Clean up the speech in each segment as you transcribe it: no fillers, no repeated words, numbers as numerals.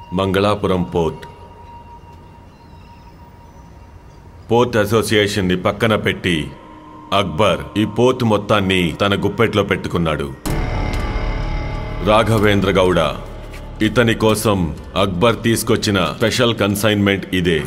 Mangalapuram port అసోసియేషన్ని పక్కన పెట్టి అక్బర్ ఈ పోర్ట్ మొత్తాన్ని తన గుప్పెట్లో పెట్టుకున్నాడు. రాఘవేంద్ర గౌడ ఇతని కోసం అక్బర్ తీసుకొచ్చిన స్పెషల్ కన్సైన్మెంట్ ఇదే.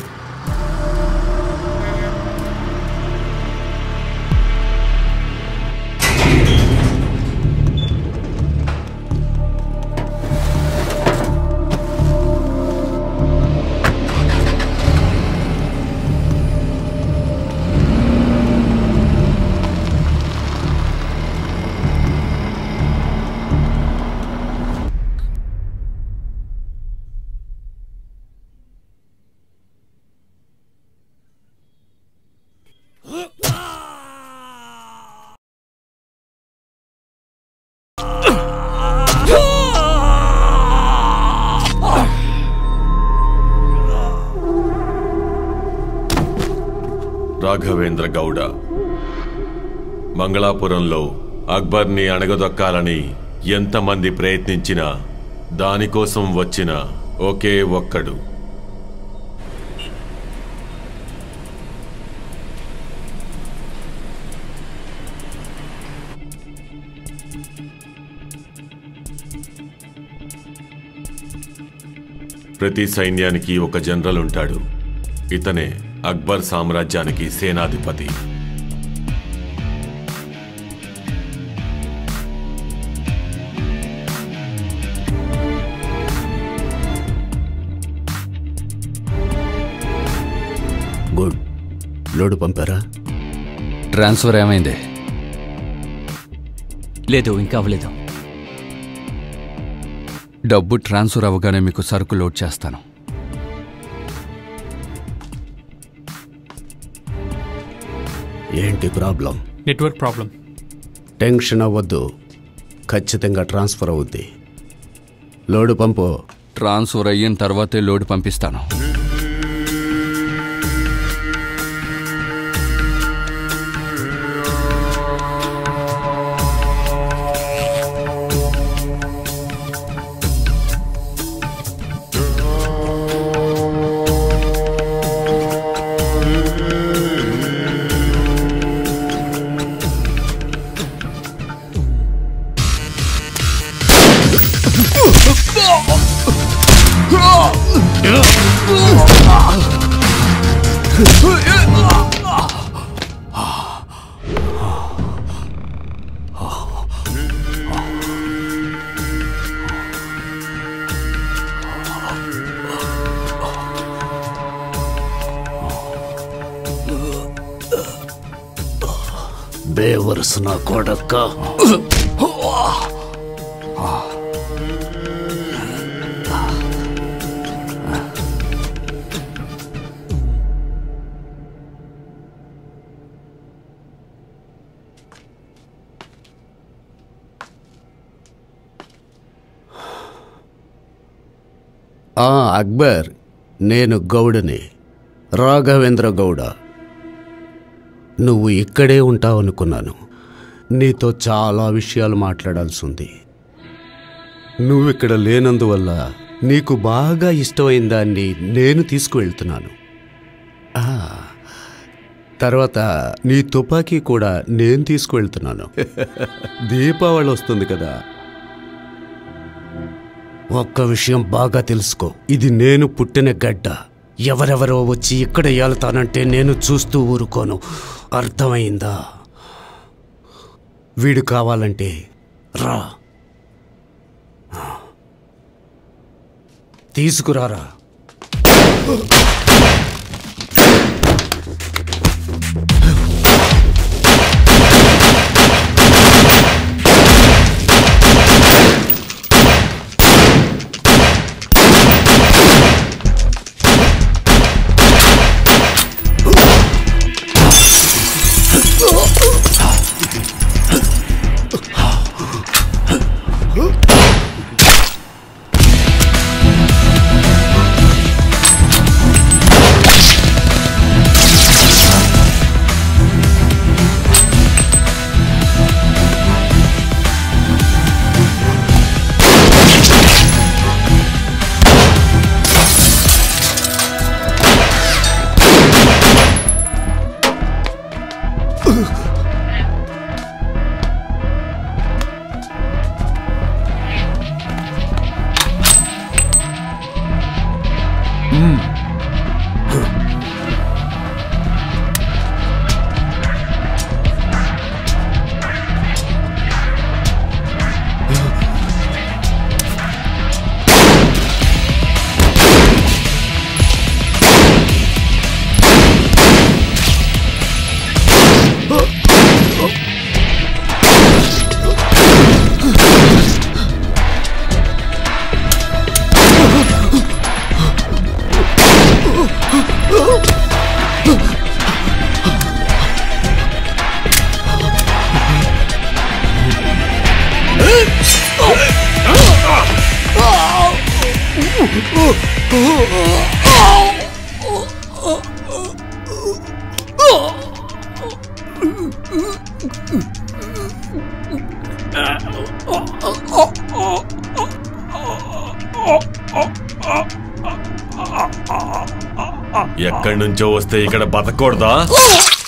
రాఘవేంద్ర గౌడ మంగళాపురంలో అక్బర్ని అణగదొక్కాలని ఎంతమంది ప్రయత్నించినా దానికోసం వచ్చిన ఒకే ఒక్కడు. ప్రతి సైన్యానికి ఒక జనరల్ ఉంటాడు. ఇతనే అక్బర్ సామ్రాజ్యానికి సేనాధిపతి. గుడ్. లోడు పంపారా? ట్రాన్స్ఫర్ ఏమైంది? లేదు, ఇంకా అవ్వలేదు. డబ్బు ట్రాన్స్ఫర్ అవ్వగానే మీకు సరుకు లోడ్ చేస్తాను. ఏంటి ప్రాబ్లం? Network problem. టెన్షన్ అవ్వద్దు, ఖచ్చితంగా ట్రాన్స్ఫర్ అవుద్ది. లోడు పంపు. ట్రాన్స్ఫర్ అయిన తర్వాతే లోడ్ పంపిస్తాను. బేవర్స్ నా కొడక్క. అక్బర్, నేను గౌడని, రాఘవేంద్ర గౌడ. నువ్వు ఇక్కడే ఉంటావనుకున్నాను. నీతో చాలా విషయాలు మాట్లాడాల్సి ఉంది. నువ్విక్కడ లేనందువల్ల నీకు బాగా ఇష్టమైన దాన్ని నేను తీసుకువెళ్తున్నాను. తర్వాత నీ తుపాకీ కూడా నేను తీసుకువెళ్తున్నాను. దీపావళి వస్తుంది కదా. ఒక్క విషయం బాగా తెలుసుకో, ఇది నేను పుట్టిన గడ్డ. ఎవరెవరో వచ్చి ఇక్కడ ఏళ్తానంటే నేను చూస్తూ ఊరుకోను. అర్థమైందా? వీడు కావాలంటే రా, తీసుకురారా. ఎక్కడి నుంచో వస్తే ఇక్కడ బతకూడదా?